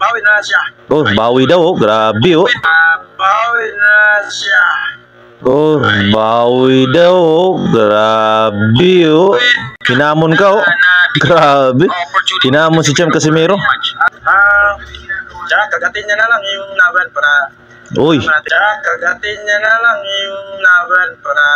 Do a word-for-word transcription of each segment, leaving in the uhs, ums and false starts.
bawi na siya. Oh, bawi daw, oh. Grabe, oh. Uh, bawi na siya. Oh, bawi daw, oh. Grabe, oh. Hinamon ka, oh. Grabe. Hinamon si Cham Casimero. Ah, tsaka kagatin niya na lang yung laban para... Uy. Tsaka kagatin niya na lang yung laban para...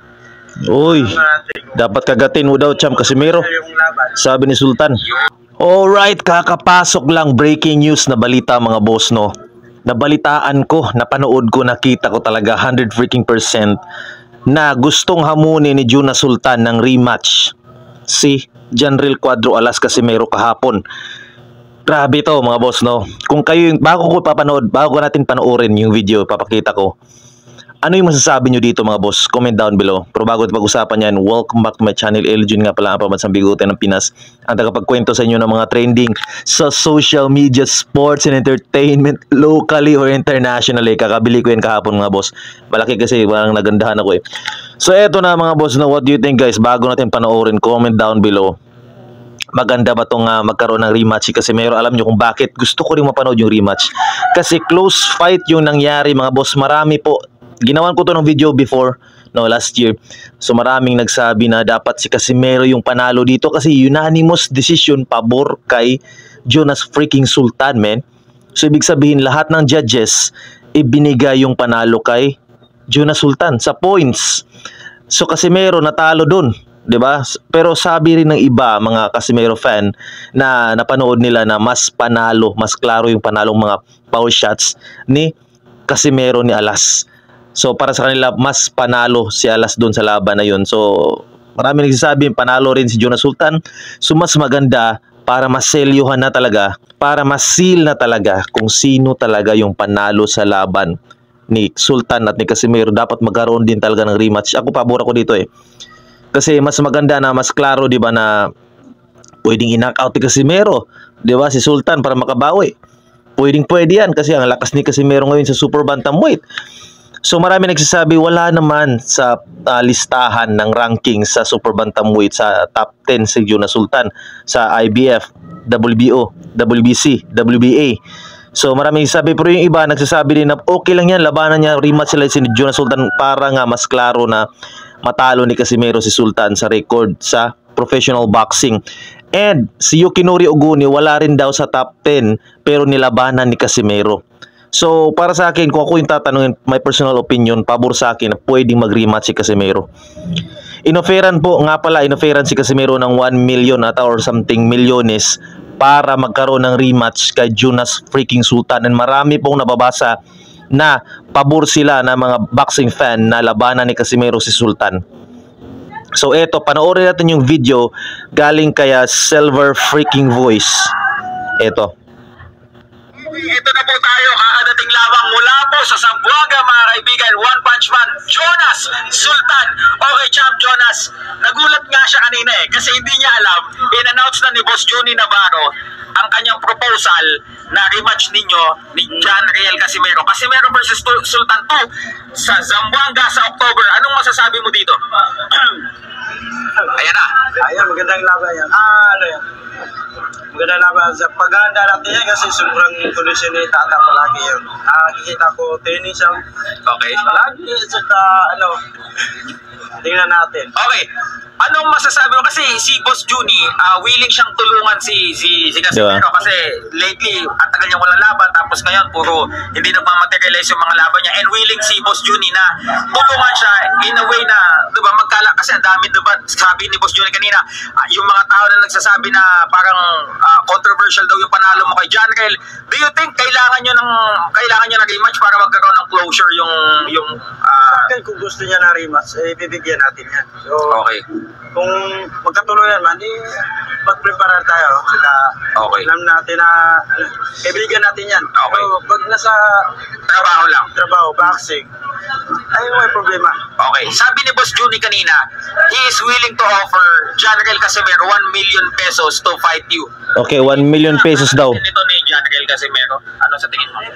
Uy. Dapat kagatin mo daw, Cham Casimero. Sabi ni Sultan. Alright, kakapasok lang, breaking news na balita mga boss, no. Nabalitaan ko, napanood ko, nakita ko talaga one hundred freaking percent na gustong hamunin ni Jonas Sultan ng rematch si Janriel Cuadro Alas Casimero kahapon. Grabe to mga boss, no. Kung kayo, bago ko papanood, bago natin panoorin yung video, papakita ko. Ano yung masasabi nyo dito mga boss? Comment down below. Pero bago ito pag-usapan yan, welcome back to my channel. Eljon nga pala ang pamansang bigote ng Pinas. Ang tagapagkwento sa inyo ng mga trending sa social media, sports and entertainment, locally or internationally. Kakabili ko yan kahapon mga boss. Malaki kasi, walang nagandahan ako eh. So eto na mga boss, na what do you think guys? Bago natin panoorin, comment down below. Maganda ba itong uh, magkaroon ng rematch si Casimero? Alam nyo kung bakit gusto ko rin mapanood yung rematch. Kasi close fight yung nangyari mga boss. Marami po. Ginawan ko to ng video before, no, last year. So maraming nagsabi na dapat si Casimero yung panalo dito kasi unanimous decision pabor kay Jonas freaking Sultan, man. So ibig sabihin lahat ng judges ibinigay yung panalo kay Jonas Sultan sa points. So Casimero natalo dun, 'di ba? Pero sabi rin ng iba, mga Casimero fan, na napanood nila na mas panalo, mas klaro yung panalong mga foul shots ni Casimero ni Alas. So para sa kanila mas panalo si Alas doon sa laban na yun. So marami nagsasabi panalo rin si Jonas Sultan. So mas maganda para maselyuhan na talaga, para masil na talaga kung sino talaga yung panalo sa laban ni Sultan at ni Casimero. Dapat magkaroon din talaga ng rematch. Ako pabor ako dito eh. Kasi mas maganda na mas klaro, 'di ba, na pwedeng i-knock out ni Casimero, 'di ba, si Sultan para makabawi. Pwedeng pwede yan kasi ang lakas ni Casimero ngayon sa super bantamweight. So marami nagsasabi wala naman sa uh, listahan ng ranking sa super bantamweight sa top ten si Jonas Sultan sa I B F, W B O, W B C, W B A. So marami nagsasabi, pero yung iba nagsasabi din na okay lang yan, labanan niya, rematch sila si Jonas Sultan para nga mas klaro na matalo ni Casimero si Sultan sa record sa professional boxing. And si Yukinori Oguni wala rin daw sa top ten pero nilabanan ni Casimero. So para sa akin, kung ako yung tatanungin, my personal opinion, pabor sa akin na pwedeng mag-rematch si Casimero. Inoferan po, nga pala, inoferan si Casimero ng one million at or something milyones para magkaroon ng rematch kay Jonas freaking Sultan. And marami pong nababasa na pabor sila na mga boxing fan na labanan ni Casimero si Sultan. So eto, panoorin natin yung video galing kaya Silver freaking Voice. Eto. Ito na po tayo, kakadating lamang mula po sa Zamboanga mga kaibigan, One Punch Man, Jonas Sultan. Okay, champ Jonas, nagulat nga siya kanina eh, kasi hindi niya alam, in-announce na ni Boss Johnny Navarro ang kanyang proposal na rematch ninyo ni Janriel Casimero. Casimero versus Sultan two sa Zamboanga sa October. Anong masasabi mo dito? Ayan na. Ayan, magandang laban yan. Ah, ano yan? Magandang laban sa paghahanda natin yan kasi sobrang kondisyon ni Tata palagi yun. Ah, nakikita ko training siya. Okay. Palagi, saka ano, tingnan natin. Okay. Anong masasabi mo? Kasi si Boss Juni, uh, willing siyang tulungan si si, si Casimero, diba? Kasi lately, ang tagal niya wala laban, tapos ngayon, puro hindi nagmamaterialize yung mga laban niya. And willing si Boss Juni na tulungan siya in a way na, diba, magkala, kasi ang dami, diba, sabi ni Boss Juni kanina, uh, yung mga tao na nagsasabi na parang uh, controversial daw yung panalo mo kay Janriel. Do you think kailangan nyo ng, kailangan nyo ng rematch para magkaroon ng closure yung, yung, uh, kung gusto niya na rematch, eh, bibigyan natin yan. So, okay. Kung magkatuloy naman, di mag-prepare tayo. Saka okay. Alam natin na ano, kaibigan natin yan. Okay. So, pag nasa trabaho lang, trabaho, boxing, ay may problema. Okay. Sabi ni Boss Juni kanina, he is willing to offer Janriel Casimero one million pesos to fight you. Okay, one million pesos daw. Ito ni Janriel Casimero. Ano sa tingin mo?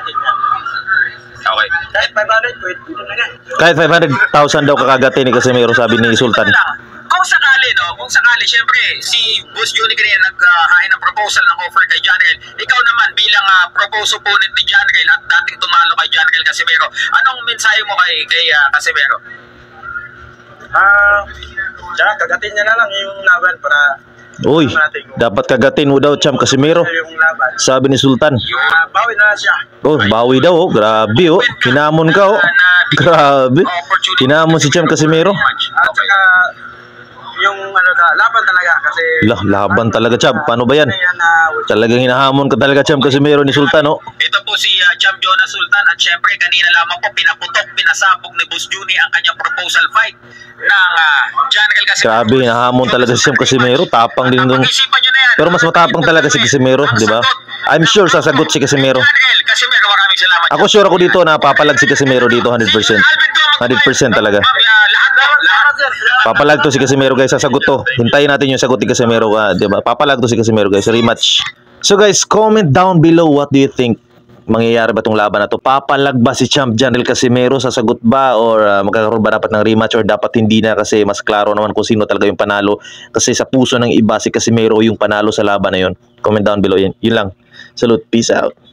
Okay. Kahit five hundred, kahit five hundred thousand daw kakagatin ni Casimero, sabi ni Sultan. Kung sakali, no? Kung sakali, syempre, si Boss Juni kanina nag-hain ng proposal ng offer kay Janriel. Ikaw naman bilang supposed opponent ni Janrel at dating tumalo kay Janrel Casimero. Anong mensahe mo kay, kay uh, Casimero? Ah, tsaka kagatin niya na lang yung laban para Uy, dapat kagatin mo daw, Champ Casimero. yung laban. Sabi ni Sultan. Ah, bawi na siya. Oh, bawi daw, oh. Grabe, oh. Hinamon ka, oh. Grabe. Hinamon si Champ Casimero. At saka yung ano ka, laban talaga kasi Lah, laban talaga, Champ. Paano ba yan? yan na Talagang hinahamon ka talaga, Champ Casimero ni Sultan, oh. Ito po si uh, Champ Jonas Sultan at syempre kanina lamang po pinaputok, pinasabog ni Boss Juni ang kanyang proposal fight ng uh, Janrel Casimero. Grabe, hinahamon talaga si Champ Casimero. Tapang din nung... Pag-isipan nyo na yan. Pero mas matapang talaga si Casimero, di ba? I'm sure sasagot si Casimero. Janrel Casimero, maraming salamat. Ako sure ako dito na papalag si Casimero dito one hundred percent. one hundred percent talaga. Ma'am, uh, lahat na, lahat. Papalag to si Casimero, guys. Sasagot to. Hintayin natin yung sagot ni Casimero, ah, di ba? Papalag to si Casimero, guys. Rematch. So guys, comment down below what do you think? Mangyayari ba tong laban na to? Papalag ba si Champ Janrel Casimero? Sasagot ba? Or uh, magkakaroon ba dapat ng rematch? Or dapat hindi na kasi mas klaro naman kung sino talaga yung panalo? Kasi sa puso ng iba si Casimero yung panalo sa laban na yun. Comment down below yan. Yun lang. Salute. Peace out.